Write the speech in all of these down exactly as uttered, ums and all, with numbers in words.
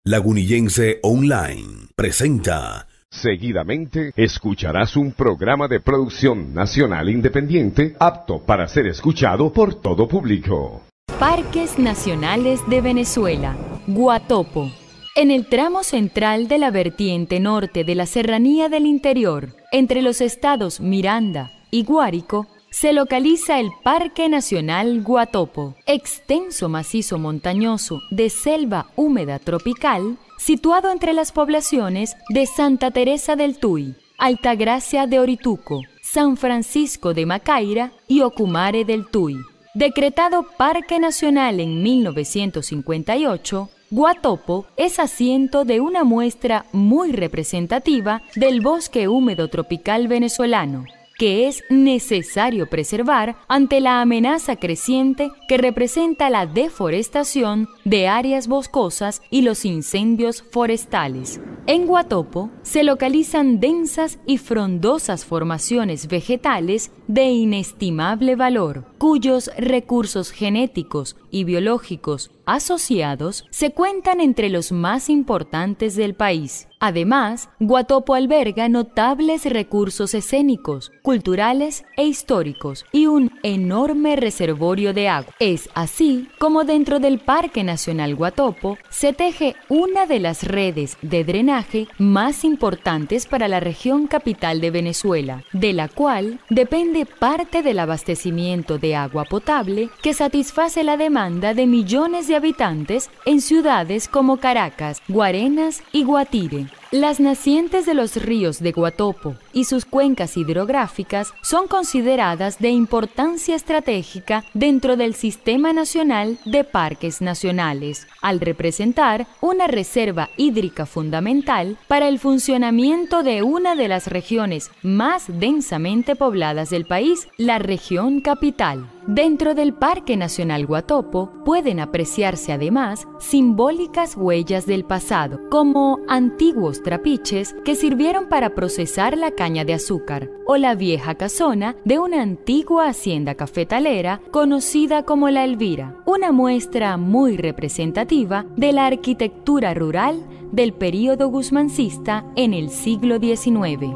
Lagunillense Online presenta. Seguidamente escucharás un programa de producción nacional independiente apto para ser escuchado por todo público. Parques Nacionales de Venezuela, Guatopo. En el tramo central de la vertiente norte de la Serranía del Interior, entre los estados Miranda y Guárico, se localiza el Parque Nacional Guatopo, extenso macizo montañoso de selva húmeda tropical, situado entre las poblaciones de Santa Teresa del Tuy, Altagracia de Orituco, San Francisco de Macaira y Ocumare del Tuy. Decretado Parque Nacional en mil novecientos cincuenta y ocho, Guatopo es asiento de una muestra muy representativa del bosque húmedo tropical venezolano, que es necesario preservar ante la amenaza creciente que representa la deforestación de áreas boscosas y los incendios forestales. En Guatopo se localizan densas y frondosas formaciones vegetales de inestimable valor, cuyos recursos genéticos y biológicos asociados se cuentan entre los más importantes del país. Además, Guatopo alberga notables recursos escénicos, culturales e históricos y un enorme reservorio de agua. Es así como dentro del Parque Nacional Guatopo se teje una de las redes de drenaje más importantes para la región capital de Venezuela, de la cual depende parte del abastecimiento de agua potable que satisface la demanda de millones de habitantes en ciudades como Caracas, Guarenas y Guatire. Las nacientes de los ríos de Guatopo y sus cuencas hidrográficas son consideradas de importancia estratégica dentro del Sistema Nacional de Parques Nacionales, al representar una reserva hídrica fundamental para el funcionamiento de una de las regiones más densamente pobladas del país, la región capital. Dentro del Parque Nacional Guatopo pueden apreciarse además simbólicas huellas del pasado, como antiguos trapiches que sirvieron para procesar la caña de azúcar, o la vieja casona de una antigua hacienda cafetalera conocida como La Elvira, una muestra muy representativa de la arquitectura rural del período guzmancista en el siglo diecinueve.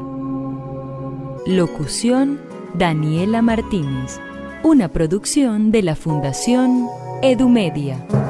Locución: Daniela Martínez. Una producción de la Fundación Edumedia.